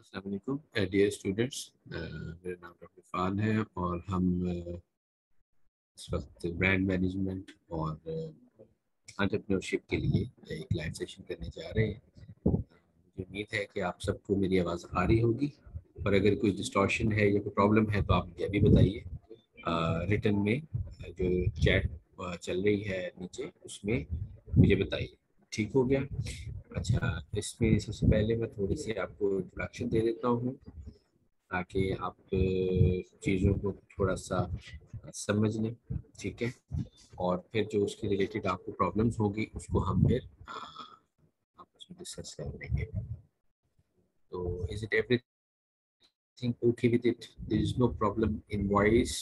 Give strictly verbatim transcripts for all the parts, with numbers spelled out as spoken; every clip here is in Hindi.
अस्सलाम वालेकुम डियर स्टूडेंट्स, मेरा नाम डॉक्टर इरफान है और हम uh, इस वक्त ब्रांड मैनेजमेंट और एंटरप्रेन्योरशिप के लिए एक लाइव सेशन करने जा रहे हैं। मुझे उम्मीद है कि आप सबको मेरी आवाज़ आ रही होगी, और अगर कोई डिस्टॉर्शन है या कोई प्रॉब्लम है तो आप मुझे अभी बताइए रिटर्न में, जो चैट चल रही है नीचे उसमें मुझे बताइए। ठीक हो गया? अच्छा, इसमें सबसे पहले मैं थोड़ी सी आपको इंट्रोडक्शन दे देता हूँ ताकि आप चीज़ों को थोड़ा सा समझ लें। ठीक है, और फिर जो उसके रिलेटेड आपको प्रॉब्लम्स होगी उसको हम फिर आपस में डिस्कस कर लेंगे। तो is it everything okay with it? There is no problem in voice?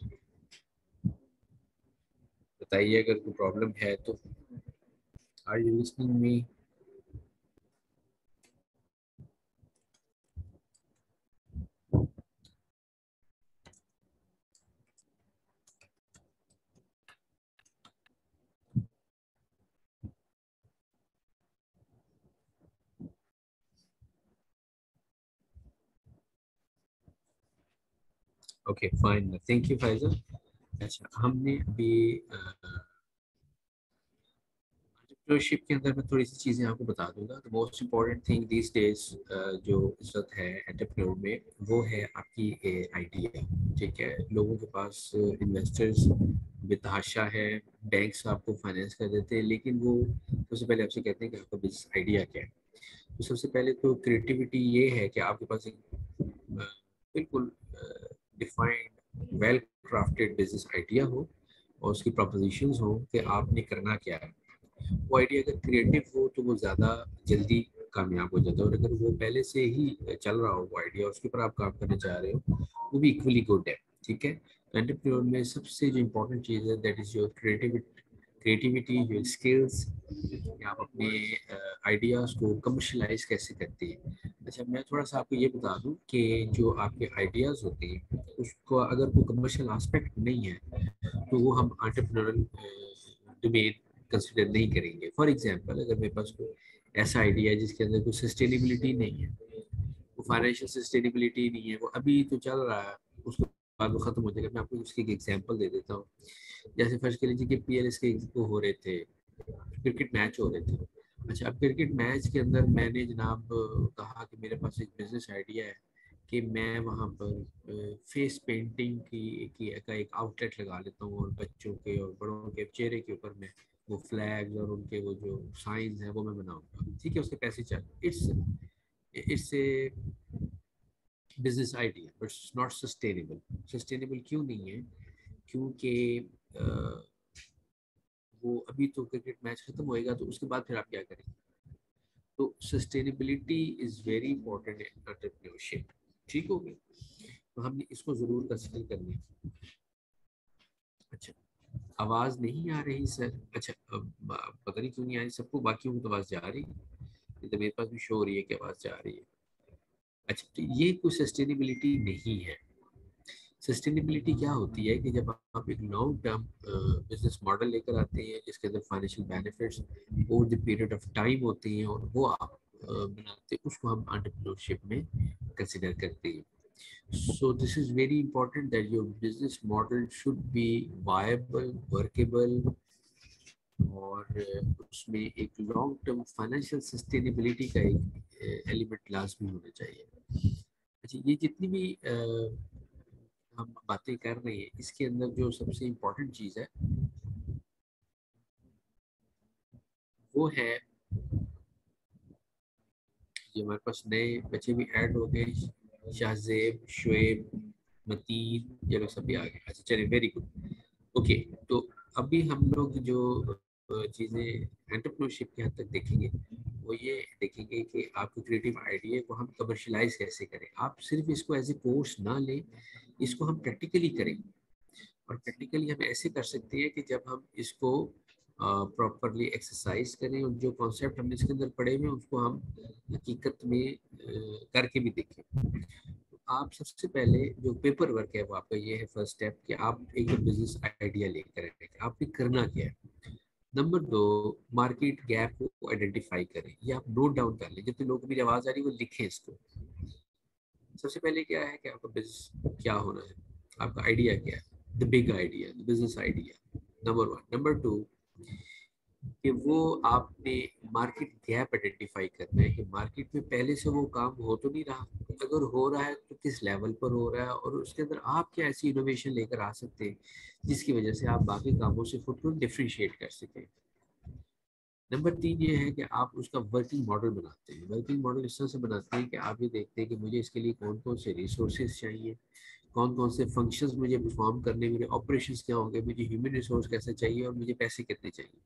बताइए अगर कोई प्रॉब्लम है तो। Are you listening me? Okay fine, thank you Faisal. अच्छा, हमने अभी एंटरप्रेन्योरशिप के अंदर मैं थोड़ी सी चीज़ें आपको बता दूंगा। The most important thing these days जो इस वक्त है एंटरप्रेन्योर में, वो है आपकी आइडिया। ठीक है, लोगों के पास इन्वेस्टर्स बेतहाशा है, बैंक्स आपको फाइनेंस कर देते हैं, लेकिन वो सबसे पहले आपसे कहते हैं कि आपका बिजनेस आइडिया क्या है। तो सबसे पहले तो क्रिएटिविटी ये है कि आपके पास एक अ, बिल्कुल defined well crafted business idea हो और उसकी प्रपोजिशंस हो कि आपने करना क्या है। वो आइडिया अगर क्रिएटिव हो तो वो ज़्यादा जल्दी कामयाब हो जाता है, और अगर वो पहले से ही चल रहा हो वो आइडिया, उसके ऊपर आप काम करना चाह रहे हो, वो भी इक्वली गुड है। ठीक है, एंटरप्रेन्योर में सबसे जो इम्पोर्टेंट चीज़ है that is your creativity creativity your skills. आप अपने आइडियाज़ को कमर्शलाइज कैसे करते हैं। अच्छा, मैं थोड़ा सा आपको ये बता दूं कि जो आपके आइडियाज़ होते हैं उसको अगर कोई कमर्शियल आस्पेक्ट नहीं है तो वो हम एंटरप्रेन्योरल डोमेन कंसिडर नहीं करेंगे। फॉर एग्जांपल, अगर मेरे पास कोई ऐसा आइडिया है जिसके अंदर कोई सस्टेनेबिलिटी नहीं है, वो फाइनेंशियल सस्टेनेबिलिटी नहीं है, वो अभी तो चल रहा है, उसके बाद वो खत्म हो जाएगा। मैं आपको उसकी एक एग्जांपल दे देता हूँ। जैसे फर्स्ट के लीजिए कि पीएलएस के वो हो रहे थे, क्रिकेट मैच हो रहे थे। अच्छा, अब क्रिकेट मैच के अंदर मैंने जनाब कहा कि मेरे पास एक बिजनेस आइडिया है कि मैं वहाँ पर फेस पेंटिंग की, की का एक आउटलेट लगा लेता हूँ, और बच्चों के और बड़ों के चेहरे के ऊपर मैं वो फ्लैग्स और उनके वो जो साइंस हैं वो मैं बनाऊंगा। ठीक है, उसके पैसे चल, it's it's a business idea but not sustainable. Sustainable क्यों नहीं है? क्योंकि वो अभी तो क्रिकेट मैच खत्म होएगा तो उसके बाद फिर आप क्या करेंगे। तो sustainability is very important in entrepreneurship. ठीक हो गया, तो हमने इसको जरूर कंसिडर करना है। अच्छा, आवाज नहीं आ रही सर? अच्छा, अब पता नहीं क्यों नहीं आ रही सबको, बाकी को तो आवाज जा रही है, तो मेरे पास भी शो हो रही है कि आवाज जा रही है। अच्छा, तो ये कोई सस्टेनेबिलिटी नहीं है। सस्टेनेबिलिटी क्या होती है कि जब आप एक लॉन्ग टर्म बिजनेस मॉडल लेकर आते हैं जिसके अंदर financial benefits over the period of time होते हैं और वो आप uh, बनाते हैं, उसको हम एंटरप्रेन्योरशिप में कंसिडर करते हैं। So this is very important that your business model should be viable, workable, और उसमें एक लॉन्ग टर्म फाइनेंशियल सस्टेनेबिलिटी का एक एलिमेंट लाजमी होना चाहिए। अच्छा, ये जितनी भी uh, हम बातें कर रहे हैं इसके अंदर जो सबसे इम्पोर्टेंट चीज़ है वो है, ये हमारे पास नए बच्चे भी ऐड हो गए, शाहजेब, शुएब, मतीन, ये लोग सभी आ गए। अच्छा चलिए, वेरी गुड। ओके, तो अभी हम लोग जो चीज़ें एंटरप्रेन्योरशिप की हद तक देखेंगे वो ये देखेंगे कि आपके क्रिएटिव आइडिया को हम कमर्शलाइज कैसे करें। आप सिर्फ इसको एज ए कोर्स ना लें, इसको हम प्रैक्टिकली करें। और प्रैक्टिकली हम ऐसे कर सकते हैं कि जब हम इसको प्रॉपरली uh, एक्सरसाइज करें और जो कॉन्सेप्ट हमने इसके अंदर पढ़े हुए हैं उसको हम हकीकत में uh, करके भी देखें। तो आप सबसे पहले जो पेपर वर्क है वो आपका ये है फर्स्ट स्टेप कि आप एक बिजनेस आइडिया लेकर आए, आपने करना क्या है। नंबर दो, मार्केट गैप को आइडेंटिफाई करें। ये आप नोट डाउन कर लें, जितने लोगों को मेरी आवाज़ आ रही है वो लिखें इसको। सबसे पहले क्या है कि आपका बिजनेस क्या होना है, आपका आइडिया क्या है, the big idea, the business idea, number one. Number two कि वो आपने मार्केट गैप आइडेंटिफाई करना है कि मार्केट में पहले से वो काम हो तो नहीं रहा, अगर हो रहा है तो किस लेवल पर हो रहा है, और उसके अंदर आप क्या ऐसी इनोवेशन लेकर आ सकते हैं जिसकी वजह से आप बाकी कामों से खुद को डिफ्रेंशिएट कर सकें। नंबर तीन ये है कि आप उसका वर्किंग मॉडल बनाते हैं। वर्किंग मॉडल इस तरह से बनाते हैं कि आप ये देखते हैं कि मुझे इसके लिए कौन कौन से रिसोर्सेज चाहिए, कौन कौन से फंक्शंस मुझे परफॉर्म करने, मेरे ऑपरेशंस क्या होंगे, मुझे ह्यूमन रिसोर्स कैसे चाहिए और मुझे पैसे कितने चाहिए।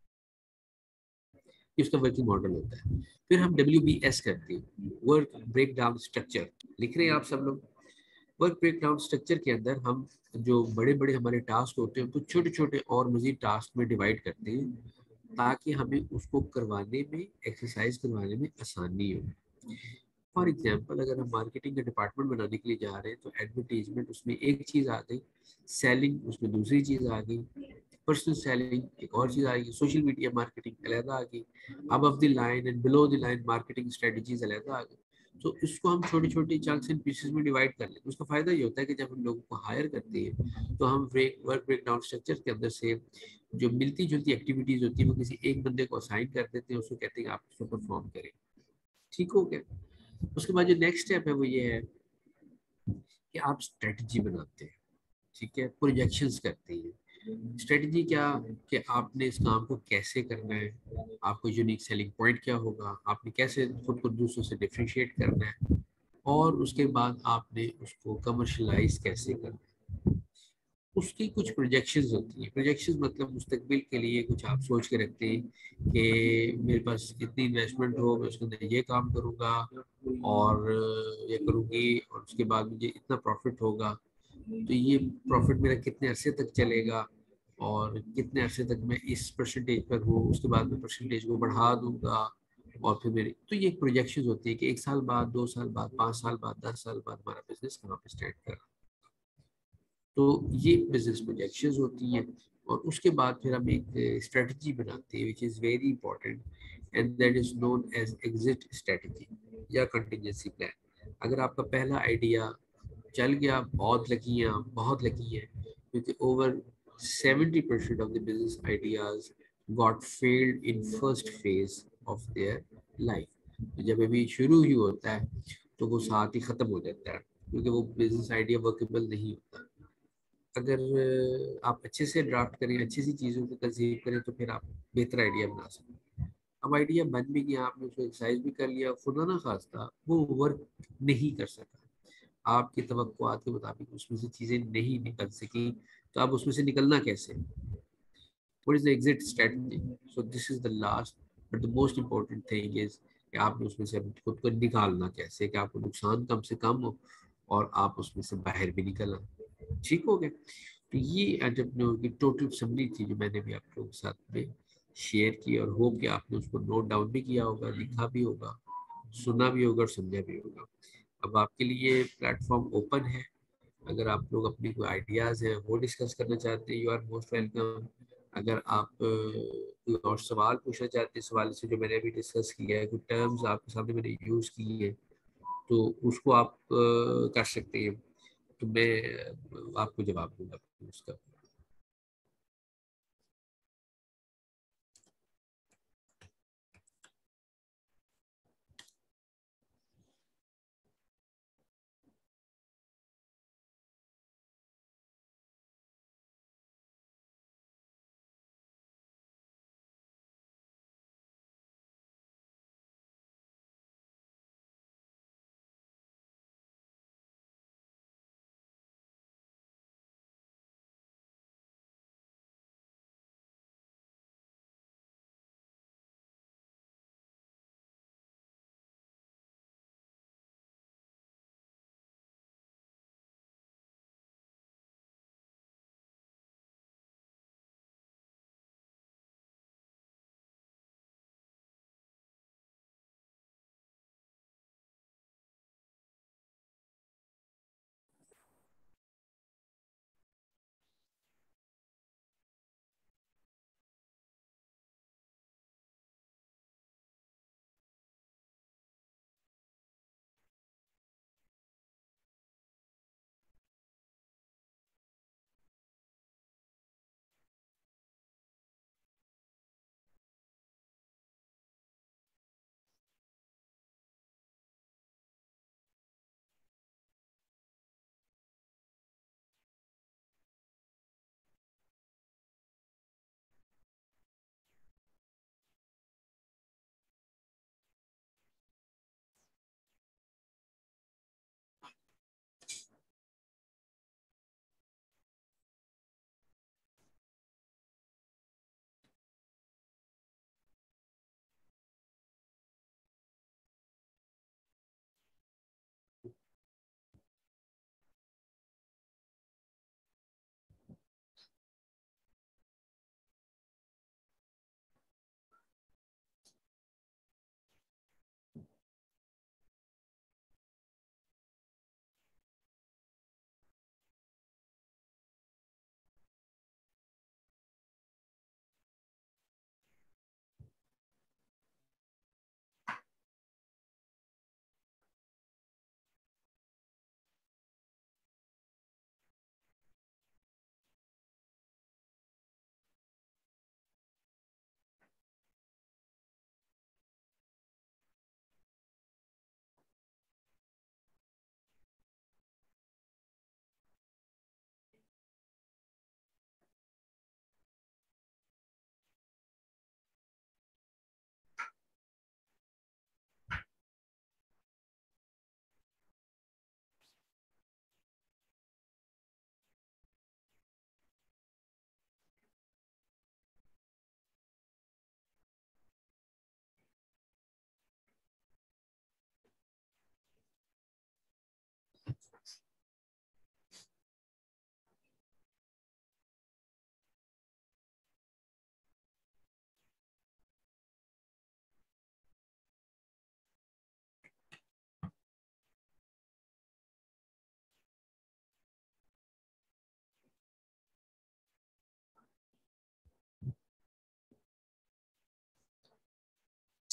ये उसका वर्किंग मॉडल होता है। फिर हम डब्ल्यू बी एस करते हैं, वर्क ब्रेक डाउन स्ट्रक्चर। लिख रहे हैं आप सब लोग? वर्क ब्रेक डाउन स्ट्रक्चर के अंदर हम जो बड़े बड़े हमारे टास्क होते हैं उनको छोटे छोटे और मजीद टास्क में डिवाइड करते हैं, ताकि हमें उसको करवाने में, एक्सरसाइज करवाने में आसानी हो। फॉर एग्जाम्पल, अगर हम मार्केटिंग का डिपार्टमेंट बनाने के लिए जा रहे हैं तो एडवर्टीजमेंट उसमें एक चीज़ आ गई, सेलिंग उसमें दूसरी चीज़ आ गई, पर्सनल सेलिंग एक और चीज़ आ गई, सोशल मीडिया मार्केटिंग अलहदा आ गई, अब off the line and below the line marketing strategies अलहदा आ गई। तो इसको हम छोटी छोटी चंक्स एंड पीसेस में डिवाइड कर लेते हैं। उसका फायदा ये होता है कि जब हम लोगों को हायर करते हैं तो हम वर्क ब्रेक डाउन स्ट्रक्चर के अंदर से जो मिलती जुलती एक्टिविटीज होती है वो किसी एक बंदे को असाइन कर देते हैं, उसको कहते हैं आप उसको परफॉर्म करें। ठीक हो गया? उसके बाद जो नेक्स्ट स्टेप है वो ये है कि आप स्ट्रेटजी बनाते हैं, ठीक है, प्रोजेक्शंस करते हैं। स्ट्रेटजी क्या, कि आपने इस काम को कैसे करना है, आपको यूनिक सेलिंग पॉइंट क्या होगा, आपने कैसे खुद को दूसरों से डिफ्रेंशिएट करना है, और उसके बाद आपने उसको कमर्शलाइज कैसे करना है। उसकी कुछ प्रोजेक्शंस होती हैं। प्रोजेक्शंस मतलब मुस्तकबिल के लिए कुछ आप सोच के रखते हैं कि मेरे पास इतनी इन्वेस्टमेंट हो, मैं उसके अंदर ये काम करूँगा और ये करूँगी, और उसके बाद मुझे इतना प्रॉफिट होगा, तो ये प्रॉफिट मेरा कितने अरसे तक चलेगा, और कितने अरसे तक मैं इस परसेंटेज पर हूँ, उसके बाद मैं परसेंटेज को बढ़ा दूंगा, और फिर मेरी तो ये प्रोजेक्शंस होती है कि एक साल बाद, दो साल बाद, पाँच साल बाद, दस साल बाद हमारा बिजनेस कहाँ पे स्टैंड कर रहा है। तो ये बिजनेस प्रोजेक्शंस होती हैं। और उसके बाद फिर हम एक स्ट्रेटजी बनाते हैं which is very important, and that is known as exit strategy या कंटिजेंसी प्लान। अगर आपका पहला आइडिया चल गया, बहुत लकी हैं आप, बहुत लकी हैं, क्योंकि over seventy percent of the business ideas got failed in first phase of their life. जब अभी शुरू ही होता है तो वो साथ ही ख़त्म हो जाता है, क्योंकि वो बिजनेस आइडिया वर्केबल नहीं होता। अगर आप अच्छे से ड्राफ्ट करें, अच्छी सी चीज़ों को कंसीव करें, तो फिर आप बेहतर आइडिया बना सकते हैं। अब आइडिया बन भी गया, आपने उसको एक्सरसाइज भी कर लिया, खुदा ना खास्ता वो वर्क नहीं कर सका, आपकी तवक्कुआत के मुताबिक उसमें से चीज़ें नहीं निकल सकी, तो आप उसमें से निकलना कैसे? What is the exit strategy? So this is the last but the most important thing is कि आपने उसमें से खुद को निकालना कैसे, कि आपको नुकसान कम से कम हो और आप उसमें से बाहर भी निकल आए। ठीक हो गया? तो ये एंटरप्रेन्योर की टोटल समरी थी जो मैंने भी आप लोगों के साथ में शेयर की, और होप कि आपने उसको नोट डाउन भी किया होगा, लिखा भी होगा, सुना भी होगा और समझा भी होगा। अब आपके लिए प्लेटफॉर्म ओपन है। अगर आप लोग अपनी कोई आइडियाज़ हैं वो डिस्कस करना चाहते हैं, यू आर मोस्ट वेलकम। अगर आप अ, कोई और सवाल पूछना चाहते हैं, सवाल से जो मैंने अभी डिस्कस किया है, कुछ टर्म्स आपके सामने मैंने यूज़ किए हैं, तो उसको आप अ, कर सकते हैं, तो मैं अ, आपको जवाब दूंगा उसका।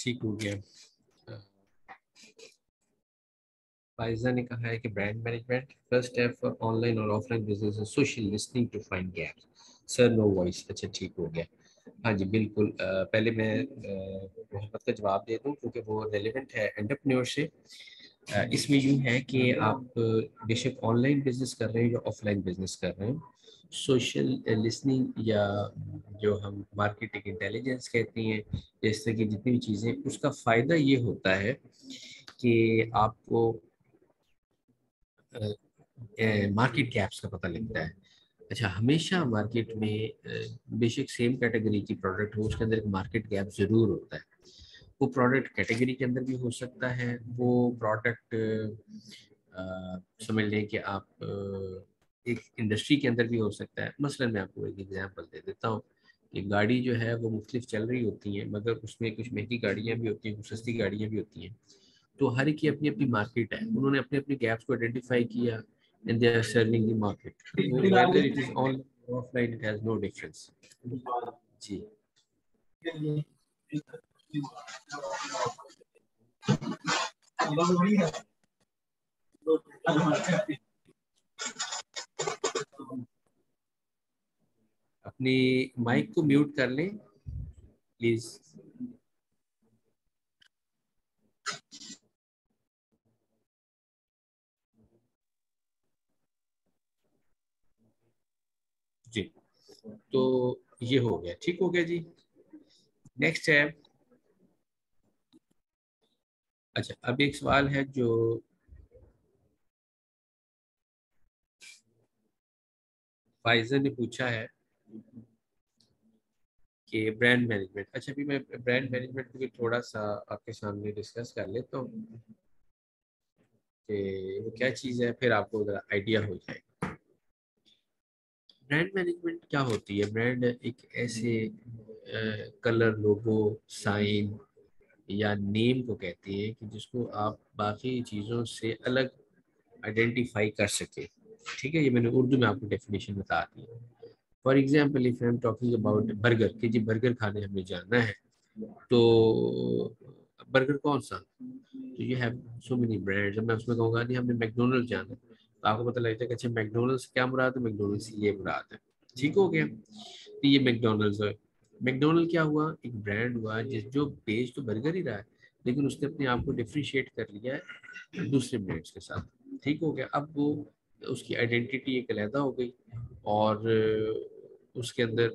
ठीक हो गया। अ, फाइजा ने कहा है कि brand management first step for online और offline business social listening to find gaps. Sir no voice, अच्छा ठीक हो गया। हाँ जी बिल्कुल। अ, पहले मैं अ, मोहम्मद का जवाब दे दूं क्योंकि वो रेलेवेंट है एंटरप्रेन्योर से। अ, इसमें यूँ है कि आप अ, बेशक ऑनलाइन बिजनेस कर रहे हैं या ऑफलाइन बिजनेस कर रहे हैं, सोशल लिसनिंग या जो हम मार्केटिंग इंटेलिजेंस कहते हैं, जैसे कि जितनी भी चीज़ें, उसका फ़ायदा ये होता है कि आपको मार्केट गैप्स का पता लगता है। अच्छा, हमेशा मार्केट में अ, बेशक सेम कैटेगरी की प्रोडक्ट हो, उसके अंदर एक मार्केट गैप ज़रूर होता है। वो प्रोडक्ट कैटेगरी के अंदर भी हो सकता है, वो प्रोडक्ट समझ लें कि आप अ, एक इंडस्ट्री के अंदर भी हो सकता है। मसलन मैं आपको एक एग्जांपल दे देता हूँ कि गाड़ी जो है वो मुख्तलिफ चल रही होती हैं, मगर उसमें कुछ महंगी गाड़ियाँ भी होती हैं, कुछ सस्ती गाड़ियाँ भी होती हैं। तो हर एक की अपनी अपनी मार्केट है, उन्होंने अपने अपने गैप्स को आइडेंटिफाई किया and they are serving the market. Whether it is online offline, it has no difference. जी अपनी माइक को म्यूट कर लें प्लीज। जी, तो ये हो गया, ठीक हो गया जी। नेक्स्ट है, अच्छा अब एक सवाल है जो फाइजर ने पूछा है कि ब्रांड मैनेजमेंट। अच्छा, अभी मैं ब्रांड मैनेजमेंट को भी थोड़ा सा आपके सामने डिस्कस कर लेता हूँ कि वो क्या चीज़ है, फिर आपको ज़रा आइडिया हो जाए। ब्रांड मैनेजमेंट क्या होती है? ब्रांड एक ऐसे कलर, लोगो, साइन या नेम को कहती है कि जिसको आप बाकी चीज़ों से अलग आइडेंटिफाई कर सके। ठीक है, ये मैंने उर्दू में आपको डेफिनेशन बता दी। For example if I am talking about burger, कि जी बर्गर खाने हमें जाना है, तो बर्गर कौन सा, तो you have so many brands. जब मैं उसमें कहूँगा नहीं हमने मैकडोनल्ड जाना है, तो आपको पता लगता है कि अच्छा मैकडोनल्ड्स क्या मुराद है, मैकडोनल्ड्स से ये मुराद है। ठीक हो गया, तो ये मैकडोनल्ड्स है। मैकडोनल्ड क्या हुआ, एक ब्रांड हुआ जिस जो पेज तो बर्गर ही रहा है, लेकिन उसने अपने आप को डिफ्रेंशिएट कर लिया है दूसरे ब्रांड्स के साथ। ठीक हो गया, अब वो उसकी आइडेंटिटी एक अलहदा हो गई, और उसके अंदर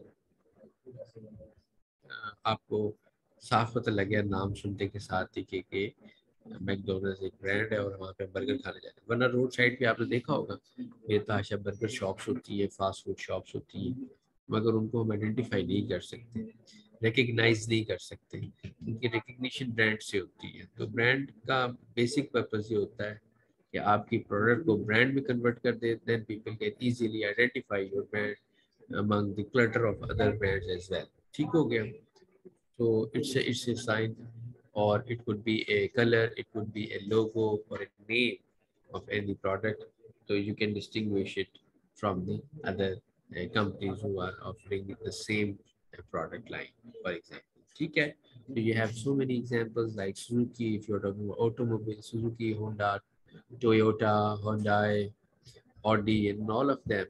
आपको साफ पता लग गया नाम सुनते के साथ ही कि, कि मैकडोनल्ड्स एक ब्रांड है और वहाँ पे बर्गर खाने जाते हैं। वरना रोड साइड पे आपने देखा होगा बेतहाशा बर्गर शॉप्स होती है, फास्ट फूड शॉप्स होती है, मगर उनको हम आइडेंटिफाई नहीं कर सकते, रिकग्नाइज नहीं कर सकते, उनकी रिकग्निशन ब्रांड से होती है। तो ब्रांड का बेसिक पर्पज ये होता है कि आपकी प्रोडक्ट को ब्रांड में कन्वर्ट कर दे, then people can easily identify your brand among the clutter of other brands as well. ठीक हो गया, so it's a, it's a sign, or it could be a color, it could be a logo or a name of any product. So you can distinguish it from the other uh, companies who are offering the same uh, product line, for example. Okay. So you have so many examples like Suzuki, if you're talking about automobile, Suzuki, Honda, Toyota, Hyundai, Audi, and all of them.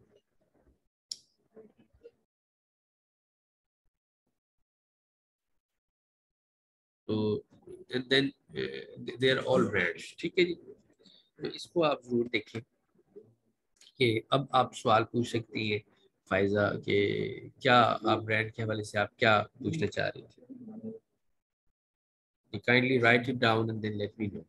तो then they are all brands. ठीक है जी, तो इसको आप जरूर देखें कि अब आप सवाल पूछ सकती हैं फायजा कि क्या आप ब्रांड के हवाले से आप क्या पूछना चाह रही थी। Kindly write it down and then let me know.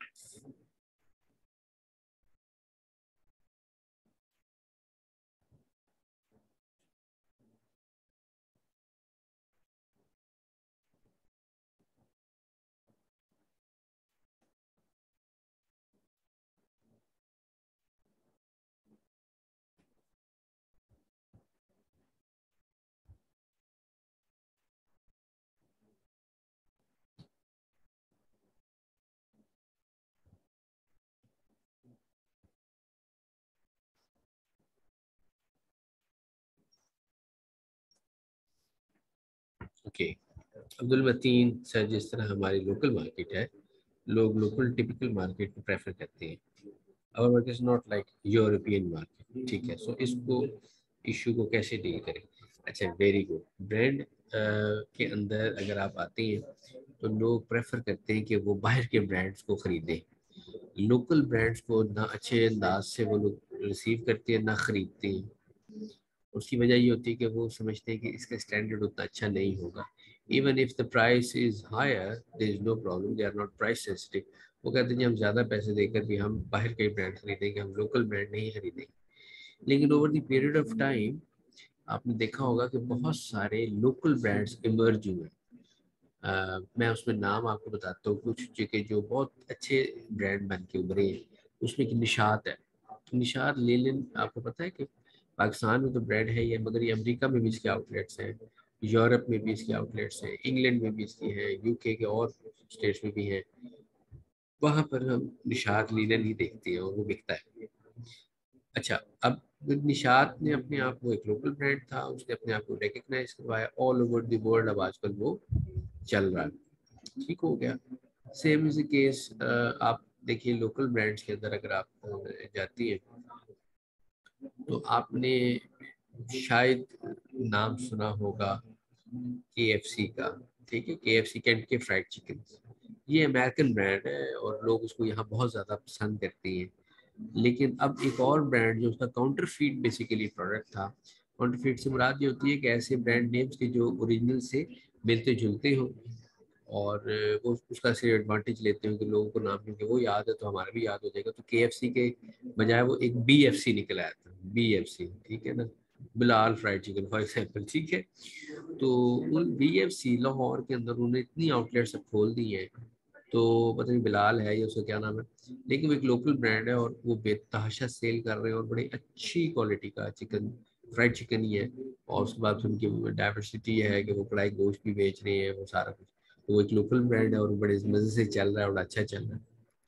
Okay, Abdul Matin sir, जिस तरह हमारी लोकल मार्केट है, लोग लोकल टिपिकल मार्केट को प्रेफर करते हैं। Our market is not like European market, ठीक है। सो इसको इशू को कैसे डील करें? अच्छा, वेरी गुड। ब्रांड के अंदर अगर आप आते हैं तो लोग प्रेफर करते हैं कि वो बाहर के ब्रांड्स को खरीदें। लोकल ब्रांड्स को ना अच्छे अंदाज से वो लोग रिसीव करते हैं ना खरीदते हैं। उसकी वजह ये होती है कि वो समझते हैं कि इसका स्टैंडर्ड उतना अच्छा नहीं होगा। Even if the price is higher, there is no problem, they are not price sensitive. वो कहते हैं कि हम ज़्यादा पैसे देकर भी हम बाहर के ब्रांड खरीदेंगे, हम लोकल ब्रांड नहीं खरीदेंगे। लेकिन over the period of time आपने देखा होगा कि बहुत सारे लोकल ब्रांड्स इमर्ज हुए। uh, मैं उसमें नाम आपको बताता हूँ कुछ, जो कि जो बहुत अच्छे ब्रांड बन के उभरे हैं। उसमें एक निशात है। निशात लेलिन, आपको पता है कि पाकिस्तान में तो ब्रांड है ये, मगर ये अमेरिका में भी इसके आउटलेट्स हैं, यूरोप में भी इसके आउटलेट्स हैं, इंग्लैंड में भी इसकी हैं, यूके के और स्टेट्स में भी हैं। वहाँ पर हम निशात लीलन ही देखते हैं और वो बिकता है। अच्छा, अब निशात ने अपने आप, वो एक लोकल ब्रांड था, उसने अपने आप को रिकग्नाइज करवाया ऑल ओवर द वर्ल्ड। अब आजकल वो चल रहा है, ठीक हो गया। सेम इज द केस, आप देखिए लोकल ब्रांड्स के अंदर अगर आप अ, जाती हैं तो आपने शायद नाम सुना होगा के एफ सी का, ठीक है। K F C, Kentucky fried chicken, ये अमेरिकन ब्रांड है और लोग उसको यहाँ बहुत ज़्यादा पसंद करते हैं। लेकिन अब एक और ब्रांड जो उसका काउंटरफीट बेसिकली प्रोडक्ट था। काउंटरफीट से मुराद ये होती है कि ऐसे ब्रांड नेम्स के जो ओरिजिनल से मिलते जुलते हो और वो उसका से एडवांटेज लेते हो कि लोगों को नाम, क्योंकि वो याद है तो हमारा भी याद हो जाएगा। तो के एफ सी के बजाय वो एक बी एफ सी निकल आया था, बी एफ सी, ठीक है ना, Bilal fried chicken for example, ठीक है। तो उन बी एफ सी लाहौर के अंदर उन्होंने इतनी आउटलेट्स अब खोल दी हैं, तो पता नहीं बिलाल है या उसका क्या नाम है, लेकिन वो एक लोकल ब्रांड है और वो बेतहाशा सेल कर रहे हैं और बड़ी अच्छी क्वालिटी का चिकन, फ्राइड चिकन ही है। और उसके बाद उनकी डाइवर्सिटी है कि वो कढ़ाई गोश्त भी बेच रहे हैं, वो सारा कुछ। तो वो एक लोकल ब्रांड है और बड़े मज़े से चल रहा है और अच्छा चल रहा है।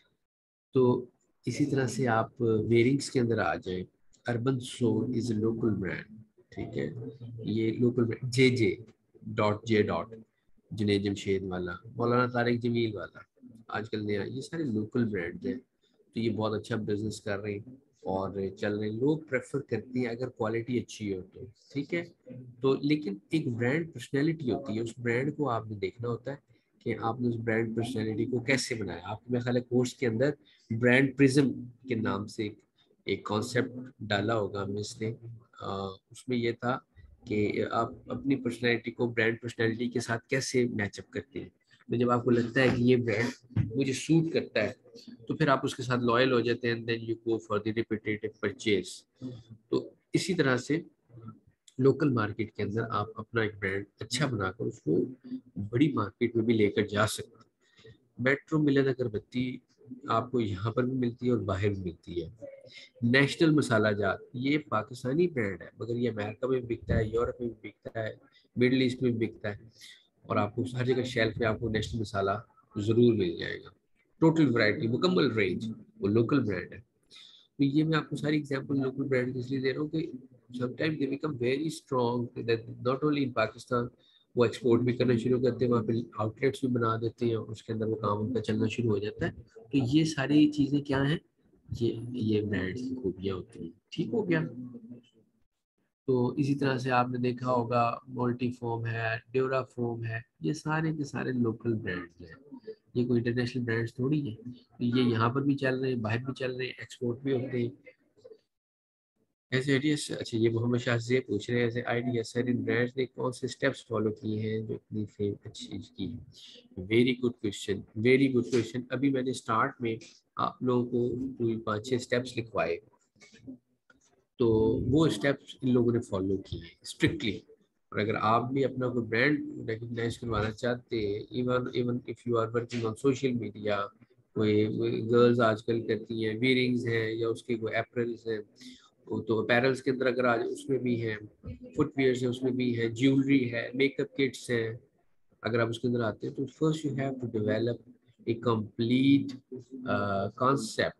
तो इसी तरह से आप वेरिंग्स के अंदर आ जाए, urban soul is a local brand, ठीक है। ये local brand, J J dot J dot, Junaid Jamshed वाला, मौलाना तारिक जमील वाला, आजकल नया, ये सारे लोकल ब्रांड्स हैं। तो ये बहुत अच्छा बिजनेस कर रहे हैं और चल रहे हैं। लोग प्रेफर करते हैं अगर क्वालिटी अच्छी हो तो, ठीक है। तो लेकिन एक ब्रांड पर्सनैलिटी होती है, उस ब्रांड को आपने देखना होता है कि आपने उस ब्रांड पर्सनैलिटी को कैसे बनाया। आपको मेरे ख्याल है कोर्स के अंदर ब्रांड प्रिज्म के नाम से एक, एक कॉन्सेप्ट डाला होगा मिस ने। अ, उसमें यह था कि आप अपनी पर्सनैलिटी को ब्रांड पर्सनैलिटी के साथ कैसे मैचअप करते हैं। तो जब आपको लगता है कि ये ब्रांड मुझे सूट करता है तो फिर आप उसके साथ लॉयल हो जाते हैं, then you go for the repetitive purchase. तो इसी तरह से लोकल मार्केट के अंदर आप अपना एक ब्रांड अच्छा बनाकर उसको बड़ी मार्केट में भी लेकर जा सकते हैं। मेट्रो मिलन अगरबत्ती आपको यहाँ पर भी मिलती है और बाहर भी मिलती है। नेशनल मसाला जात, ये पाकिस्तानी ब्रांड है मगर ये अमेरिका में भी बिकता है, यूरोप में भी बिकता है, मिडल ईस्ट में भी बिकता है। और आपको हर जगह शेल्फ पे आपको नेशनल मसाला ज़रूर मिल जाएगा। टोटल वैरायटी, मुकम्मल रेंज, वो लोकल ब्रांड है। तो ये मैं आपको सारी एग्जांपल लोकल ब्रांड इसलिए दे रहा हूँ कि sometimes they become very strong that not only in Pakistan, वो एक्सपोर्ट भी करना शुरू करते हैं, वहाँ पे आउटलेट्स भी बना देते हैं और उसके अंदर वो काम उनका चलना शुरू हो जाता है। तो ये सारी चीज़ें क्या हैं, ये ये ब्रांड्स की खूबियाँ होती हैं, ठीक हो गया। तो इसी तरह से आपने देखा होगा मल्टी फोम है, ड्यूरा फोम है, ये सारे के सारे लोकल ब्रांड्स हैं। ये कोई इंटरनेशनल ब्रांड्स थोड़ी है। तो ये यहाँ पर भी चल रहे हैं, बाहर भी चल रहे हैं, एक्सपोर्ट भी होते हैं। ऐसे आइडियाज, अच्छा ये मोहम्मद शाह से पूछ रहे हैं ऐसे आइडिया सर, इन ब्रांड्स ने कौन से स्टेप्स फॉलो किए हैं जो इतनी फेम अच्छी की है? Very good question, very good question. अभी मैंने स्टार्ट में आप लोगों को कोई पाँच छः स्टेप्स लिखवाए, तो वो स्टेप्स इन लोगों ने फॉलो किए स्ट्रिक्टली। और अगर आप भी अपना कोई ब्रांड रिकग्नाइज करवाना चाहते हैं, even even if you are working on social media, कोई गर्ल्स आजकल करती हैं वीरिंग्स हैं या उसके कोई एप्रल्स हैं, वो तो अपैरल्स के अंदर अगर आज उसमें भी हैं, फुटवियर्स है उसमें भी है, ज्वेलरी है, मेकअप किट्स हैं, अगर आप उसके अंदर आते हैं तो first you have to develop a complete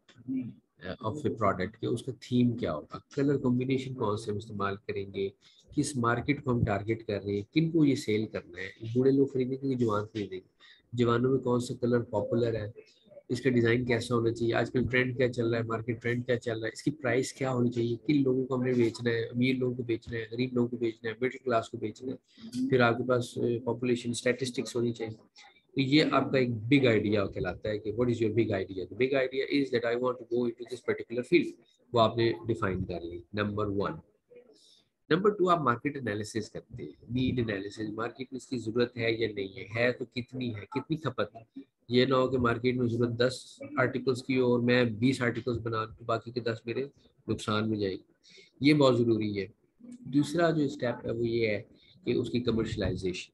concept of a product के उसका थीम क्या होगा, कलर कॉम्बिनेशन कौन से हम इस्तेमाल करेंगे, किस मार्केट को हम टारगेट कर रहे हैं, किन को ये सेल करना है, बूढ़े लोग खरीदेंगे कि जवान खरीदेंगे, जवानों में कौन सा कलर पॉपुलर है, इसका डिज़ाइन कैसा होना चाहिए, आजकल ट्रेंड क्या चल रहा है, मार्केट ट्रेंड क्या चल रहा है, इसकी प्राइस क्या होनी चाहिए, किन लोगों को हमने बेचना है, अमीर लोगों को बेचना है, गरीब लोगों को बेचना है, मिडिल क्लास को बेचना है, फिर आपके पास पॉपुलेशन स्टैटिस्टिक्स होनी चाहिए। तो ये आपका एक बिग आइडिया कहलाता है कि what is your big idea. The big idea is that I want to go into this particular field, वो आपने डिफाइन कर ली, नंबर वन। नंबर टू, आप मार्केट एनालिसिस करते हैं, नीड एनालिसिस, मार्केट में इसकी जरूरत है या नहीं है, है तो कितनी है, कितनी खपत है। ये ना हो कि मार्केट में जरूरत दस आर्टिकल्स की हो और मैं बीस आर्टिकल्स बना तो बाकी के दस मेरे नुकसान में जाएगी। ये बहुत ज़रूरी है। दूसरा जो स्टेप है वो ये है कि उसकी कमर्शलाइजेशन,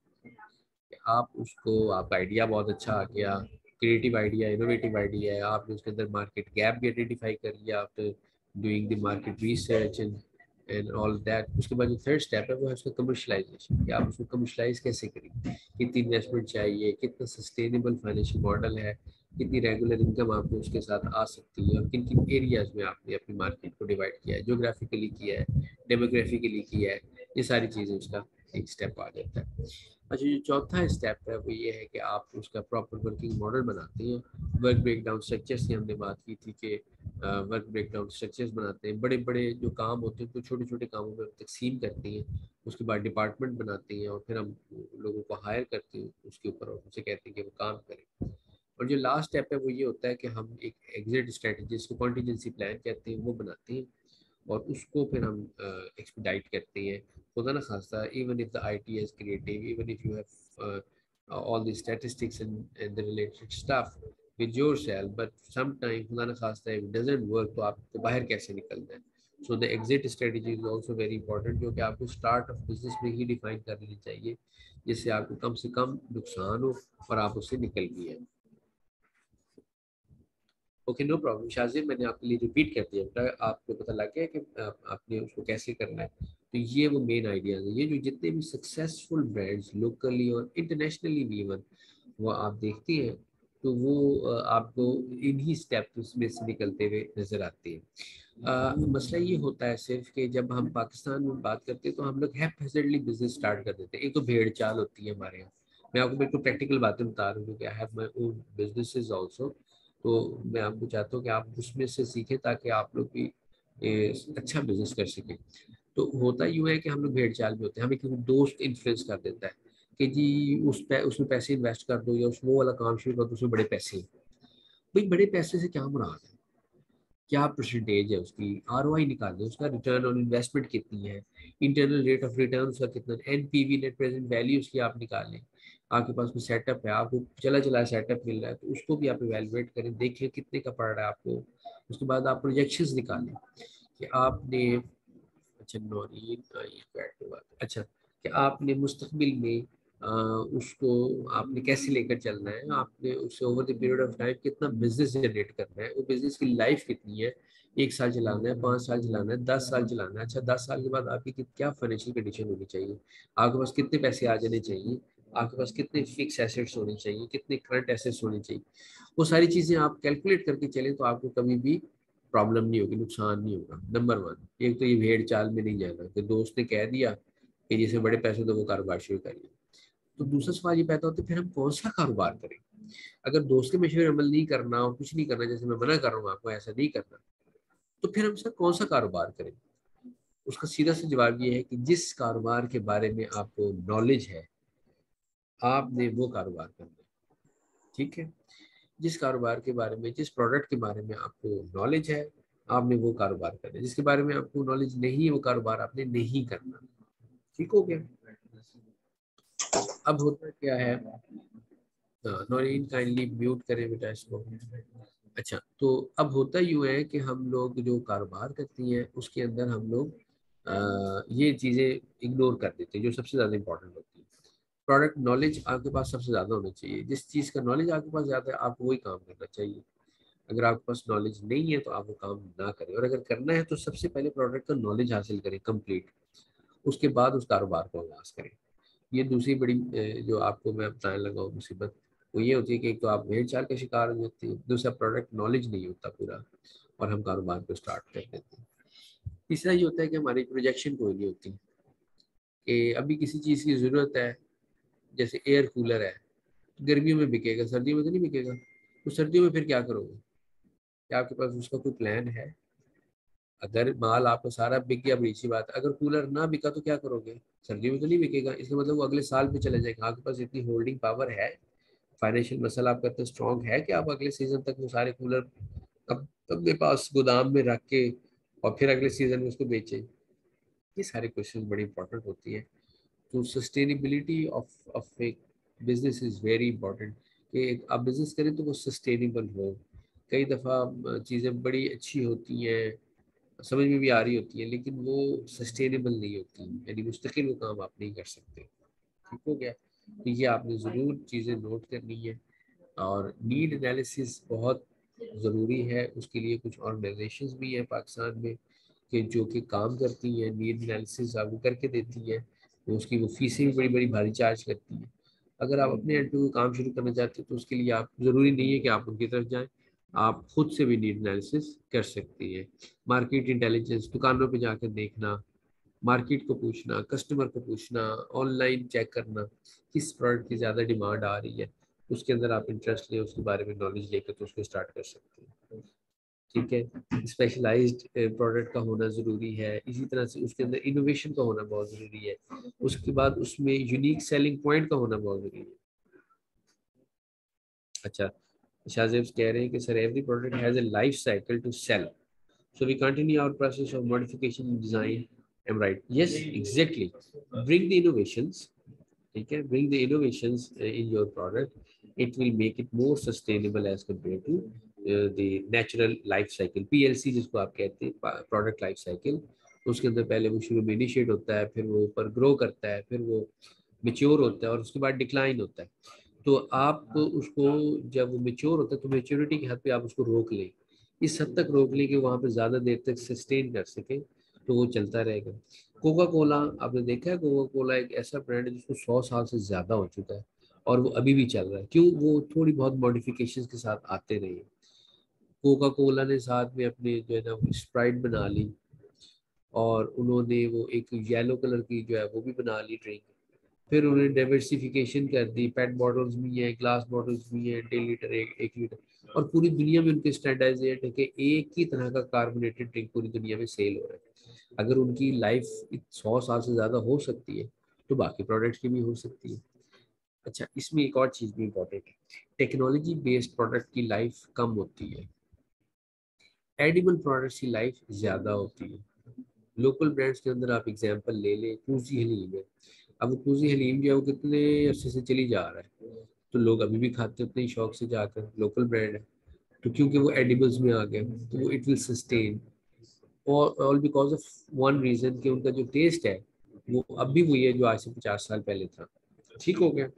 आप उसको, आपका आइडिया बहुत अच्छा आ गया, क्रिएटिव आइडिया, इनोवेटिव आइडिया है, आपने उसके अंदर मार्केट गैप भी आइडेंटिफाई कर लिया after doing the market research and and all that. उसके बाद जो थर्ड स्टेप है वो है उसका कमर्शलाइजेशन, कि आप उसको कमर्शलाइज कैसे करेंगे, कितनी इन्वेस्टमेंट चाहिए, कितना सस्टेनेबल फाइनेंशियल मॉडल है, कितनी रेगुलर इनकम आपको उसके साथ आ सकती है, और किन किन एरियाज में आपने अपनी मार्केट को डिवाइड किया है, जोग्राफिकली किया है, डेमोग्राफिकली किया है, ये सारी चीज़ें उसका एक स्टेप आ जाता है। अच्छा, जो चौथा स्टेप है वो ये है कि आप उसका प्रॉपर वर्किंग मॉडल बनाते हैं। वर्क ब्रेकडाउन स्ट्रक्चर्स की हमने बात की थी कि वर्क ब्रेकडाउन स्ट्रक्चर्स बनाते हैं, बड़े बड़े जो काम होते हैं उनको छोटे छोटे कामों में तकसीम करते हैं, उसके बाद डिपार्टमेंट बनाते हैं और फिर हम लोगों को हायर करते हैं उसके ऊपर और उनसे कहते हैं कि वो काम करें। और जो लास्ट स्टेप है वो ये होता है कि हम एक एग्जिट स्ट्रेटजी, जिसको कॉन्टीजेंसी प्लान कहते हैं, वो बनाते हैं और उसको फिर हम एक्सपीडाइट uh, करते हैं। खुदा ना खास्ता, even if the idea is creative, even if you have all the statistics and, and the related stuff with yourself, but sometimes खुदा ना खास्ता if it doesn't work तो आपको बाहर कैसे निकलना है। so the exit strategy is also very important, जो कि आपको स्टार्ट ऑफ बिजनेस में ही डिफाइन कर लेनी चाहिए, जिससे आपको कम से कम नुकसान हो और आप उससे निकल भी आए। ओके, नो प्रॉब्लम शाजिब, मैंने आपके लिए रिपीट कर दिया बेटा, आपको पता लग गया कि आप, आपने उसको कैसे करना है। तो ये वो मेन आइडियाज है। ये जो जितने भी सक्सेसफुल ब्रांड्स लोकली और इंटरनेशनली भी इवन वो आप देखती हैं, तो वो अ, आपको इन्हीं स्टेप्स में से निकलते हुए नजर आते हैं। अ, मसला ये होता है सिर्फ कि जब हम पाकिस्तान में बात करते हैं तो हम लोग हैफेजर्डली बिजनेस स्टार्ट कर देते हैं। एक तो भेड़ चाल होती है हमारे यहाँ। मैं आपको बिल्कुल प्रैक्टिकल बातें बता रहा हूँ क्योंकि I have my own businesses also. तो मैं आपको चाहता हूँ कि आप उसमें से सीखें ताकि आप लोग भी ए, अच्छा बिजनेस कर सकें। तो होता यूँ है कि हम लोग भेड़ चाल में होते हैं, हमें क्योंकि दोस्त इन्फ्लुएंस कर देता है कि जी उस पे उसमें पैसे इन्वेस्ट कर दो या उस वो वाला काम शुरू कर दो, उसमें बड़े पैसे हैं। भाई बड़े पैसे से क्या मुराद है, क्या परसेंटेज है उसकी, आर ओ आई निकालें, उसका रिटर्न ऑन इन्वेस्टमेंट कितनी है, इंटरनल रेट ऑफ रिटर्न उसका कितना, N P V net present value उसकी आप निकालें। आपके पास कोई सेटअप है, आपको चला चला सेटअप मिल रहा है तो उसको भी आप इवेलुएट करें, देखें कितने का पड़ रहा है आपको। उसके बाद आप प्रोजेक्शंस निकालें कि आपने, अच्छा नौरीन का ये बैठ के बात, अच्छा कि आपने मुस्तकबिल में आ, उसको आपने कैसे लेकर चलना है, आपने उससे over the period of time कितना बिजनेस जनरेट करना है, वो बिजनेस की लाइफ कितनी है, एक साल चलाना है, पाँच साल चलाना है, दस साल चलाना है। अच्छा दस साल के बाद आपकी कि- क्या फाइनेंशियल कंडीशन होनी चाहिए, आपके पास कितने पैसे आ जाने चाहिए, आपके पास कितने फिक्स एसेट्स होने चाहिए, कितने करंट एसेट्स होने चाहिए। वो सारी चीज़ें आप कैलकुलेट करके चलें तो आपको कभी भी प्रॉब्लम नहीं होगी, नुकसान नहीं होगा। नंबर वन, एक तो ये भेड़ चाल में नहीं जाना कि दोस्त ने कह दिया कि जिसे बड़े पैसे दो वो कारोबार शुरू करिए। तो दूसरा सवाल ये पैदा होता है फिर हम कौन सा कारोबार करें। अगर दोस्त के मशवरे अमल नहीं करना और कुछ नहीं करना, जैसे मैं मना कर रहा हूँ आपको ऐसा नहीं करना, तो फिर हम सर कौन सा कारोबार करें। उसका सीधा सा जवाब ये है कि जिस कारोबार के बारे में आपको नॉलेज है आपने वो कारोबार करना है। ठीक है, जिस कारोबार के बारे में, जिस प्रोडक्ट के बारे में आपको नॉलेज है आपने वो कारोबार करना है, जिसके बारे में आपको नॉलेज नहीं है वो कारोबार आपने नहीं करना। ठीक हो गया। अब होता क्या है, नॉरेन काइंडली म्यूट करें बेटा इसको। अच्छा, तो अब होता यूँ है कि हम लोग जो कारोबार करती हैं उसके अंदर हम लोग अ, ये चीज़ें इग्नोर कर देते हैं जो सबसे ज़्यादा इंपॉर्टेंट होती है। प्रोडक्ट नॉलेज आपके पास सबसे ज़्यादा होना चाहिए, जिस चीज़ का नॉलेज आपके पास ज़्यादा है आपको वही काम करना चाहिए। अगर आपके पास नॉलेज नहीं है तो आप वो काम ना करें, और अगर करना है तो सबसे पहले प्रोडक्ट का नॉलेज हासिल करें कंप्लीट, उसके बाद उस कारोबार को आगाज करें। ये दूसरी बड़ी अ, जो आपको मैं बताने लगा हूँ मुसीबत, वो ये होती है कि एक तो आप भेड़ चाल का शिकार हो जाते हैं, दूसरा प्रोडक्ट नॉलेज नहीं होता पूरा और हम कारोबार को स्टार्ट कर देते हैं। तीसरा ये होता है कि हमारी प्रोजेक्शन कोई नहीं होती। कि अभी किसी चीज़ की ज़रूरत है, जैसे एयर कूलर है, गर्मियों में बिकेगा, सर्दियों में तो नहीं बिकेगा। तो सर्दियों में फिर क्या करोगे? क्या आपके पास उसका कोई प्लान है? अगर माल आपको सारा बिक गया, बड़ी अच्छी बात है। अगर कूलर ना बिका तो क्या करोगे? सर्दियों में तो नहीं बिकेगा, इसका मतलब वो अगले साल पे चले जाएगा। आपके पास इतनी होल्डिंग पावर है, फाइनेंशियल मसल आपका इतना स्ट्रॉन्ग है कि आप अगले सीजन तक वो सारे कूलर अब अपने पास गोदाम में रख के और फिर अगले सीजन में उसको बेचें। ये सारे क्वेश्चन बड़ी इंपॉर्टेंट होती है। तो सस्टेनेबिलिटी ऑफ ऑफ एक बिजनेस इज़ वेरी इंपॉर्टेंट, कि आप बिजनेस करें तो वो सस्टेनेबल हो। कई दफ़ा चीज़ें बड़ी अच्छी होती हैं, समझ में भी आ रही होती है, लेकिन वो सस्टेनेबल नहीं होती, यानी मुस्तकिल वो काम आप नहीं कर सकते। ठीक हो गया? तो ये आपने ज़रूर चीज़ें नोट करनी है। और नीड एनालिसिस बहुत ज़रूरी है, उसके लिए कुछ ऑर्गेनाइजेशंस भी हैं पाकिस्तान में कि जो कि काम करती हैं, नीड एनालिसिस आपको करके देती है। तो उसकी वो फीसें भी बड़ी बड़ी भारी चार्ज करती हैं। अगर आप अपने एंड टू काम शुरू करना चाहते हैं तो उसके लिए आप ज़रूरी नहीं है कि आप उनकी तरफ जाएं, आप खुद से भी नीड एनालिसिस कर सकती हैं। मार्केट इंटेलिजेंस, दुकानों पे जाकर देखना, मार्केट को पूछना, कस्टमर को पूछना, ऑनलाइन चेक करना किस प्रोडक्ट की ज़्यादा डिमांड आ रही है, उसके अंदर आप इंटरेस्ट लें, उसके बारे में नॉलेज लेकर तो उसको स्टार्ट कर सकते हैं। ठीक है? स्पेशलाइज्ड प्रोडक्ट का होना ज़रूरी है, इसी तरह से उसके अंदर इनोवेशन का होना बहुत ज़रूरी है, उसके बाद उसमें यूनिक सेलिंग पॉइंट का होना बहुत ज़रूरी है। अच्छा, शाहजेब कह रहे हैं कि sir every product has a life cycle to sell, so we continue our process of modification in design. I'm right? Yes, exactly. Bring the innovations. Okay, bring the innovations uh, in your product. It will make it more sustainable as compared to uh, the natural life cycle, P L C जिसको आप कहते हैं, product life cycle। उसके अंदर पहले वो शुरू में इनिशिएट होता है, फिर वो ऊपर ग्रो करता है, फिर वो मेच्योर होता है और उसके बाद डिक्लाइन होता है। तो आप उसको जब वो मेच्योर होता है तो मेच्योरिटी के हद पे आप उसको रोक लें, इस हद तक रोक लें कि वहाँ पे ज़्यादा देर तक सस्टेन कर सके, तो वो चलता रहेगा। कोका कोला आपने देखा है, कोका कोला एक ऐसा ब्रांड है जिसको सौ साल से ज़्यादा हो चुका है और वो अभी भी चल रहा है। क्यों? वो थोड़ी बहुत मॉडिफिकेशंस के साथ आते रहे। कोका कोला ने साथ में अपने जो है ना स्प्राइट बना ली, और उन्होंने वो एक येलो कलर की जो है वो भी बना ली ड्रिंक। फिर उन्होंने डाइवर्सिफिकेशन कर दी, पेट बॉटल्स भी हैं, ग्लास बॉटल्स भी हैं, डेढ़ लीटर, एक एक लीटर, और पूरी दुनिया में उनके स्टैंडर्डाइजेशन है कि एक ही तरह का कार्बोनेटेड ड्रिंक पूरी दुनिया में सेल हो रहा है। अगर उनकी लाइफ सौ साल से ज़्यादा हो सकती है तो बाकी प्रोडक्ट्स की भी हो सकती है। अच्छा, इसमें एक और चीज़ भी इम्पोर्टेंट है, टेक्नोलॉजी बेस्ड प्रोडक्ट की लाइफ कम होती है, एडिबल प्रोडक्ट्स की लाइफ ज़्यादा होती है। लोकल ब्रांड्स के अंदर आप एग्जांपल ले लें, कूजी हलीम है। अब कूजी हलीम जो है वो कितने अरसे से चली जा रहा है, तो लोग अभी भी खाते हैं उतने ही शौक से जाकर, लोकल ब्रांड है। तो क्योंकि वो एडिबल्स में आ गए तो वो इट विल सस्टेन, और all because of one reason कि उनका जो टेस्ट है वो अब भी वही है जो आज से पचास साल पहले था। ठीक हो गया?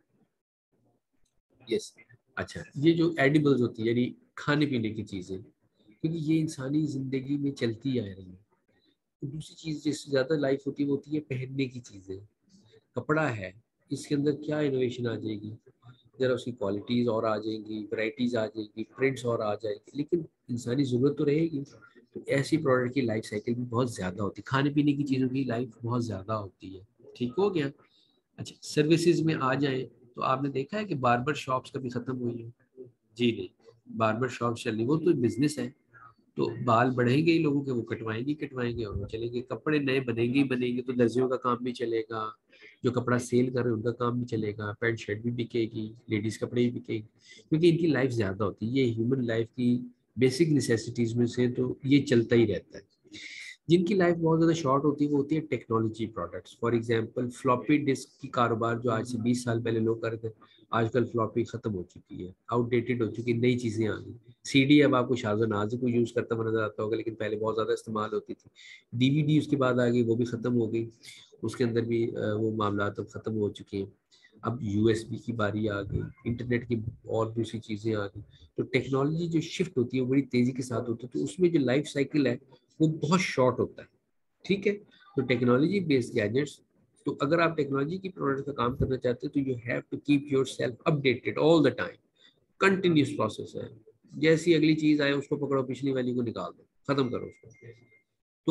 यस। अच्छा, ये जो एडिबल्स होती है यानी खाने पीने की चीज़ें, क्योंकि ये इंसानी ज़िंदगी में चलती आ रही है। तो दूसरी चीज़ जिससे ज़्यादा लाइफ होती है वो होती है पहनने की चीज़ें। कपड़ा है, इसके अंदर क्या इनोवेशन आ जाएगी, ज़रा उसकी क्वालिटीज़ और आ जाएंगी, वैरायटीज़ आ जाएगी, प्रिंट्स और आ जाएगी, लेकिन इंसानी ज़रूरत तो रहेगी। तो ऐसी प्रोडक्ट की लाइफ साइकिल भी बहुत ज़्यादा होती है, खाने पीने की चीज़ों की लाइफ बहुत ज़्यादा होती है। ठीक हो गया? अच्छा, सर्विसेज में आ जाए तो आपने देखा है कि बार्बर शॉप्स कभी ख़त्म हुई है? जी नहीं, बार्बर शॉप चल रही, वो तो बिजनेस है। तो बाल बढ़ेंगे ही लोगों के, वो कटवाएंगे ही कटवाएंगे और वो चलेंगे, कपड़े नए बनेंगे ही बनेंगे, तो दर्जियों का काम भी चलेगा, जो कपड़ा सेल कर रहे हैं उनका काम भी चलेगा, पैंट शर्ट भी बिकेगी, लेडीज़ कपड़े भी बिकेंगे, क्योंकि इनकी लाइफ ज़्यादा होती है। ये ह्यूमन लाइफ की बेसिक नेसेसिटीज़ में से, तो ये चलता ही रहता है। जिनकी लाइफ बहुत ज़्यादा शॉर्ट होती है वो होती है technology products. For example floppy disk की कारोबार जो आज से बीस साल पहले लोग कर रहे थे, आजकल फ्लॉपी ख़त्म हो चुकी है, आउटडेटेड हो चुकी है, नई चीज़ें आ गई। सीडी अब आपको शाहजहां नाज़ को यूज़ करता हुआ नजर आता होगा, लेकिन पहले बहुत ज़्यादा इस्तेमाल होती थी। डीवीडी उसके बाद आ गई, वो भी ख़त्म हो गई, उसके अंदर भी वो मामला अब ख़त्म हो चुके हैं। अब यूएसबी की बारी आ गई, इंटरनेट की और दूसरी चीज़ें आ गई। तो टेक्नोलॉजी जो शिफ्ट होती है वो बड़ी तेज़ी के साथ होती है, तो उसमें जो लाइफ साइकिल है वो बहुत शॉर्ट होता है। ठीक है? तो टेक्नोलॉजी बेस्ड गैजेट्स, तो अगर आप टेक्नोलॉजी की प्रोडक्ट का काम करना चाहते हो तो you have to keep yourself updated all the time. Continuous process है, जैसी अगली चीज आए उसको पकड़ो, पिछली वाली को निकाल दो, खत्म करो उसको। तो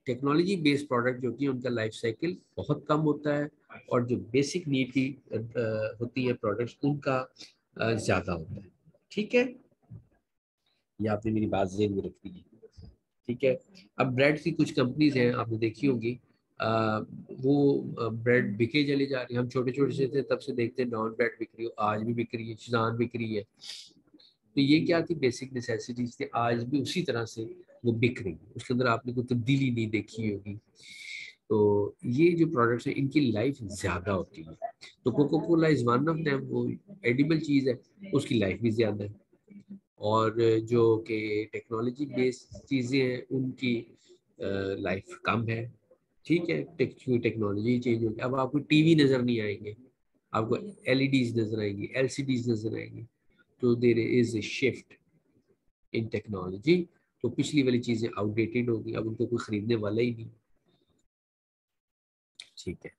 टेक्नोलॉजी बेस्ड प्रोडक्ट जो कि उनका लाइफ साइकिल बहुत कम होता है, और जो बेसिक नीड की अ, होती है प्रोडक्ट्स उनका अ, ज़्यादा होता है। ठीक है, ये आपने मेरी बात ज़हन में रखी है। ठीक है, अब ब्रेड की कुछ कंपनीज हैं आपने देखी होंगी, आ, वो ब्रेड बिके चले जा रही है। हम छोटे छोटे से थे तब से देखते हैं नॉन ब्रेड बिक रही हो, आज भी बिक रही है, शिजान बिक रही है। तो ये क्या थी, बेसिक नेसेसिटीज थे, आज भी उसी तरह से वो बिक रही है, उसके अंदर आपने कोई तब्दीली नहीं देखी होगी। तो ये जो प्रोडक्ट्स हैं इनकी लाइफ ज़्यादा होती है। तो Coca Cola is one of them, वो एडिबल चीज़ है, उसकी लाइफ भी ज़्यादा है। और जो कि टेक्नोलॉजी बेस्ड चीज़ें हैं उनकी लाइफ कम है। ठीक है, टेक, टेक्नोलॉजी चेंज होगी, अब आपको टीवी नज़र नहीं आएंगे, आपको एलईडीज नज़र आएंगी, एलसीडीज नज़र आएंगी। तो there is a shift in technology. तो पिछली वाली चीज़ें आउटडेटेड होगी, अब उनको कोई ख़रीदने वाला ही नहीं। ठीक है,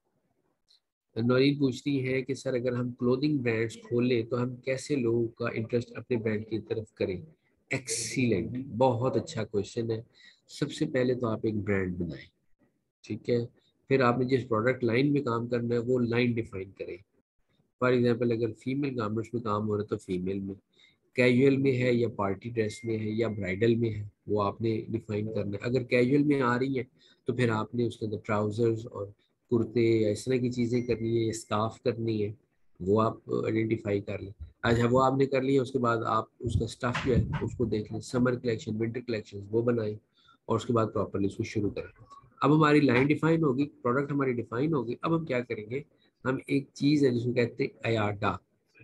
नौरीन पूछती है कि सर अगर हम क्लोथिंग ब्रांड्स खोलें तो हम कैसे लोगों का इंटरेस्ट अपने ब्रांड की तरफ करें। एक्सीलेंट, बहुत अच्छा क्वेश्चन है। सबसे पहले तो आप एक ब्रांड बनाएं। ठीक है, फिर आपने जिस प्रोडक्ट लाइन में काम करना है वो लाइन डिफाइन करें। फॉर एग्जांपल अगर फीमेल गारमेंट्स में काम हो रहा है तो फीमेल में, कैजुअल में है या पार्टी ड्रेस में है या ब्राइडल में है, वो आपने डिफाइन करना है। अगर कैजुअल में आ रही है तो फिर आपने उसके अंदर ट्राउजर्स और कुर्ते या इस तरह की चीज़ें करनी है या स्कार्फ करनी है, वो आप आइडेंटिफाई कर लें। अच्छा, वो आपने कर लिया, उसके बाद आप उसका स्टफ जो है उसको देख लें, समर कलेक्शन विंटर कलेक्शन वो बनाएं, और उसके बाद प्रॉपरली उसको शुरू करें। अब हमारी लाइन डिफाइन होगी, प्रोडक्ट हमारी डिफाइन होगी, अब हम क्या करेंगे, हम एक चीज़ है जिसको कहते हैं अयाडा।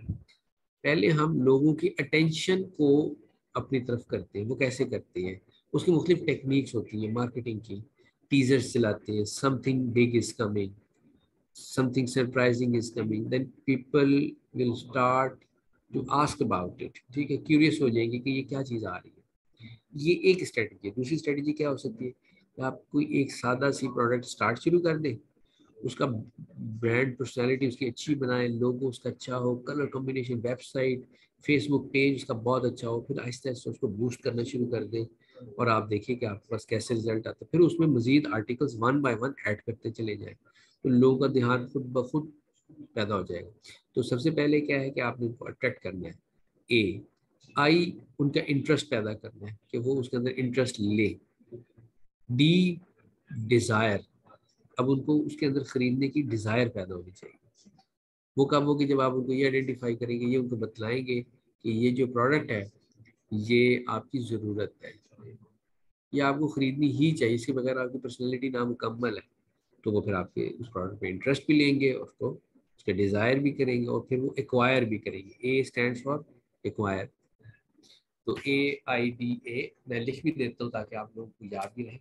पहले हम लोगों की अटेंशन को अपनी तरफ करते हैं। वो कैसे करते हैं, उसकी मुख्तलिफ टेक्निक्स होती हैं मार्केटिंग की। टीजर्स चलाते हैं, something big is coming, something surprising is coming, then people will start to ask about it. ठीक है, क्यूरियस हो जाएंगे कि ये क्या चीज़ आ रही है। ये एक स्ट्रेटजी है। दूसरी स्ट्रेटजी क्या हो सकती है कि आप कोई एक सादा सी प्रोडक्ट स्टार्ट शुरू कर दें, उसका ब्रांड पर्सनालिटी उसकी अच्छी बनाए, लोगो उसका अच्छा हो, colour combination, website, Facebook page उसका बहुत अच्छा हो, फिर आहिस्ता आहिस्ता उसको बूस्ट करना शुरू कर दें, और आप देखिए कि आपके पास कैसे रिजल्ट आता है। फिर उसमें मजीद articles one by one add करते चले जाएं, तो लोगों का ध्यान खुद ब खुद पैदा हो जाएगा। तो सबसे पहले क्या है कि आपने उनको अट्रैक्ट करना है। ए आई, उनका इंटरेस्ट पैदा करना है कि वो उसके अंदर इंटरेस्ट ले। डी डिज़ायर, अब उनको उसके अंदर खरीदने की डिज़ायर पैदा होनी चाहिए। वो कब होगी, जब आप उनको ये आइडेंटिफाई करेंगे, ये उनको बतलाएंगे कि ये जो प्रोडक्ट है ये आपकी ज़रूरत है, ये आपको ख़रीदनी ही चाहिए, इसके बगैर आपकी पर्सनैलिटी नामुकम्मल है। तो वो फिर आपके उस प्रोडक्ट पे इंटरेस्ट भी लेंगे, उसको उसके डिज़ायर भी करेंगे, और फिर वो एक्वायर भी करेंगे। A stands for acquire. तो ए आई डी ए मैं लिख भी देता हूँ ताकि आप लोगों को याद भी रहे।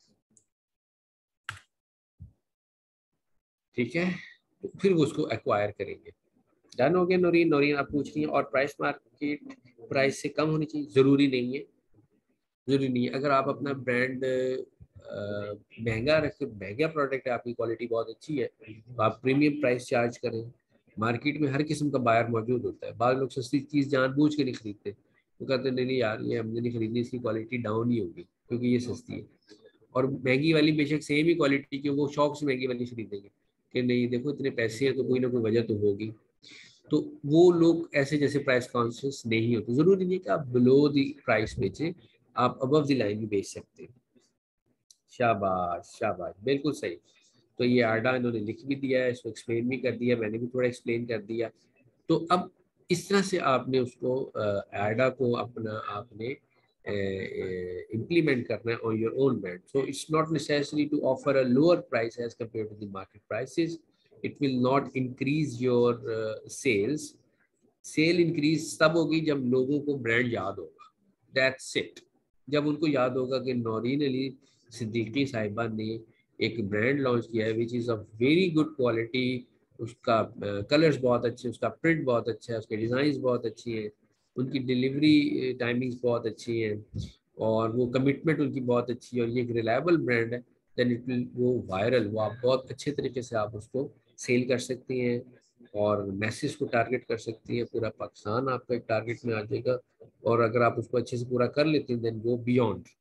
ठीक है, तो फिर वो उसको एक्वायर करेंगे। डन हो गया नौरीन। नौरीन आप पूछ रही हैं और प्राइस मार्केट प्राइस से कम होनी चाहिए, ज़रूरी नहीं है। ज़रूरी नहीं है, अगर आप अपना ब्रांड महंगा रखें, महंगा प्रोडक्ट है, आपकी क्वालिटी बहुत अच्छी है, तो आप प्रीमियम प्राइस चार्ज करें। मार्केट में हर किस्म का बायर मौजूद होता है। बाद लोग सस्ती चीज़ जानबूझ के नहीं खरीदते, वो कहते हैं नहीं नहीं यार ये हमने नहीं खरीदनी, इसकी क्वालिटी डाउन ही होगी क्योंकि ये सस्ती है। और महंगी वाली बेशक सेम ही क्वालिटी की, वो शौक से महंगी वाली खरीदेंगे कि नहीं देखो इतने पैसे हैं तो कोई ना कोई वजह तो होगी। तो वो लोग ऐसे जैसे प्राइस कॉन्शियस नहीं होते। जरूरी नहीं है कि आप बिलो दी प्राइस बेचें, आप अबव द लाइन भी बेच सकते हैं। शाबाश शाबाश, बिल्कुल सही। तो ये आर्डा इन्होंने लिख भी दिया है, इसको एक्सप्लेन भी कर दिया, मैंने भी थोड़ा एक्सप्लेन कर दिया। तो अब इस तरह से आपने उसको आर्डा को अपना आपने इम्प्लीमेंट करना है on your own brand. So it's not necessary to offer a lower price as compare to the market prices. It will not increase your sales. Sale increase तब होगी जब लोगों को ब्रांड याद होगा। That's it. जब उनको याद होगा कि नौरीन अली सिद्दीकी साहिबा ने एक ब्रांड लॉन्च किया है which is of very good quality, उसका कलर्स बहुत अच्छे, उसका प्रिंट बहुत अच्छा है, उसके डिज़ाइन बहुत अच्छी हैं, उनकी डिलीवरी टाइमिंग्स बहुत अच्छी हैं, और वो कमिटमेंट उनकी बहुत अच्छी है, और ये एक रिलायबल ब्रांड है, then it will go viral. वो आप बहुत अच्छे तरीके से आप उसको सेल कर सकती हैं और मैसेज को टारगेट कर सकती हैं। पूरा पाकिस्तान आपका एक टारगेट में आ जाएगा, और अगर आप उसको अच्छे से पूरा कर लेते हैं then go beyond.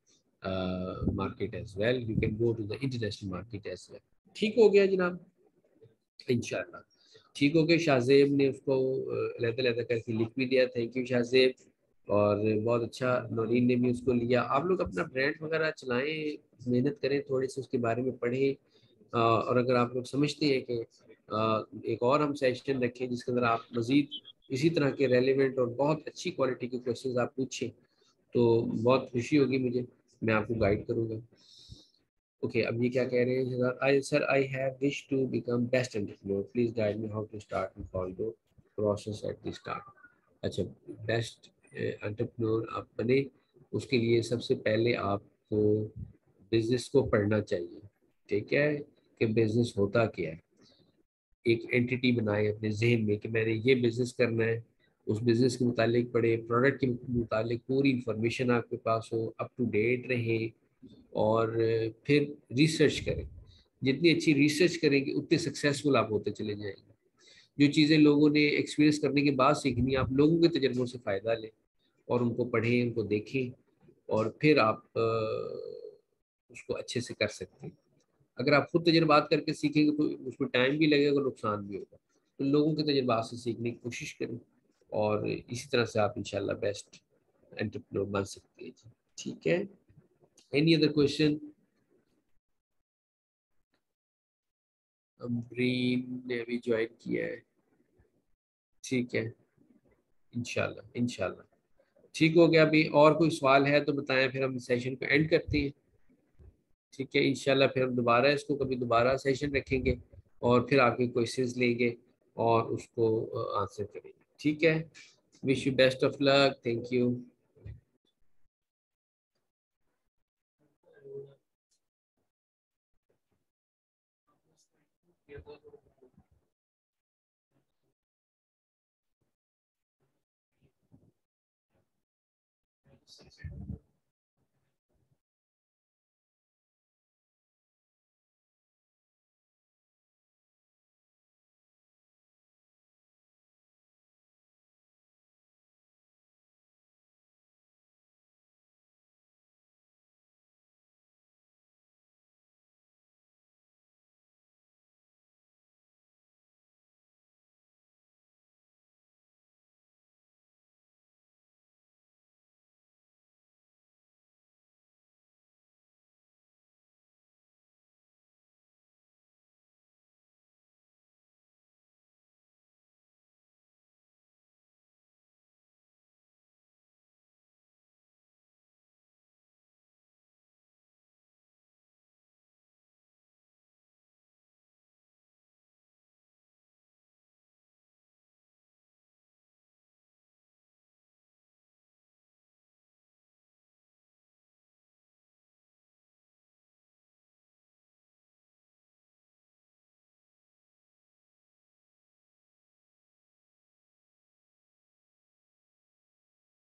Market as well, you can go to the international market as well. ठीक हो गया जनाब, इंशाल्लाह ठीक हो गया। शाहजेब ने उसको अलग-अलग करके लिख भी दिया, थैंक यू शाहजेब। और बहुत अच्छा, नौरीन ने भी उसको लिया। आप लोग अपना ब्रांड वगैरह चलाएं, मेहनत करें, थोड़े से उसके बारे में पढ़ें। अ, और अगर आप लोग समझते हैं कि अ, एक और हम सेशन रखें जिसके अंदर आप मज़ीद इसी तरह के रेलिवेंट और बहुत अच्छी क्वालिटी के क्वेश्चंस आप पूछें, तो बहुत खुशी होगी मुझे, मैं आपको गाइड करूँगा। ओके okay, अब ये क्या कह रहे हैं I sir, I have wish to become best entrepreneur, please guide me how to start and follow process at the start. अच्छा, बेस्ट एंटरप्रेन्योर आप बने, उसके लिए सबसे पहले आपको बिजनेस को पढ़ना चाहिए। ठीक है, कि बिजनेस होता क्या है। एक एंटिटी बनाए अपने जहन में कि मैंने ये बिजनेस करना है, उस बिजनेस के मुतालिक पढ़े, प्रोडक्ट के मुतालिक पूरी इंफॉर्मेशन आपके पास हो, अप टू डेट रहे, और फिर रिसर्च करें। जितनी अच्छी रिसर्च करेंगे उतने सक्सेसफुल आप होते चले जाएंगे। जो चीज़ें लोगों ने एक्सपीरियंस करने के बाद सीखनी, आप लोगों के तजर्बों से फ़ायदा लें और उनको पढ़ें, उनको देखें, और फिर आप उसको अच्छे से कर सकते हैं। अगर आप खुद तजर्बात करके सीखेंगे तो उसमें टाइम भी लगेगा, नुकसान भी होगा। तो लोगों के तजर्बात से सीखने की कोशिश करें, और इसी तरह से आप इंशाल्लाह बेस्ट एंटरप्रेन्योर बन सकते हैं जी। ठीक है, एनी अदर क्वेश्चन? अमरीन ने अभी ज्वाइन किया है। ठीक है, इंशाल्लाह इंशाल्लाह ठीक हो गया। अभी और कोई सवाल है तो बताएं, फिर हम सेशन को एंड करते हैं। ठीक है, इंशाल्लाह फिर हम दोबारा इसको कभी दोबारा सेशन रखेंगे, और फिर आपके क्वेश्चंस लेंगे और उसको आंसर करेंगे। ठीक है, wish you best of luck, thank you.